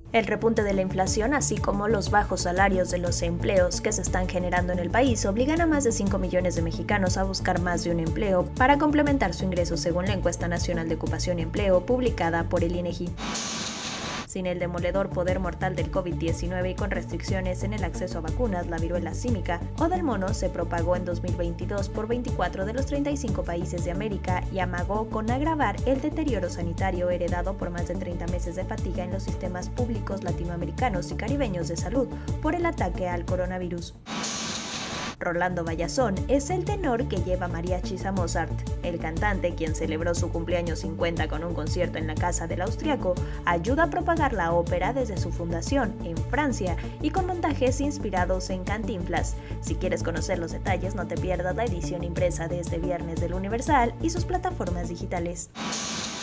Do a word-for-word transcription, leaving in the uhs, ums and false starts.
El repunte de la inflación, así como los bajos salarios de los empleos que se están generando en el país, obligan a más de cinco millones de mexicanos a buscar más de un empleo para complementar su ingreso, según la encuesta nacional de ocupación y empleo publicada por el INEGI. Sin el demoledor poder mortal del COVID diecinueve y con restricciones en el acceso a vacunas, la viruela símica o del mono se propagó en dos mil veintidós por veinticuatro de los treinta y cinco países de América y amagó con agravar el deterioro sanitario heredado por más de treinta meses de fatiga en los sistemas públicos latinoamericanos y caribeños de salud por el ataque al coronavirus. Rolando Vallazón es el tenor que lleva mariachis a Mozart. El cantante, quien celebró su cumpleaños cincuenta con un concierto en la casa del austriaco, ayuda a propagar la ópera desde su fundación en Francia y con montajes inspirados en Cantinflas. Si quieres conocer los detalles, no te pierdas la edición impresa de este viernes del Universal y sus plataformas digitales.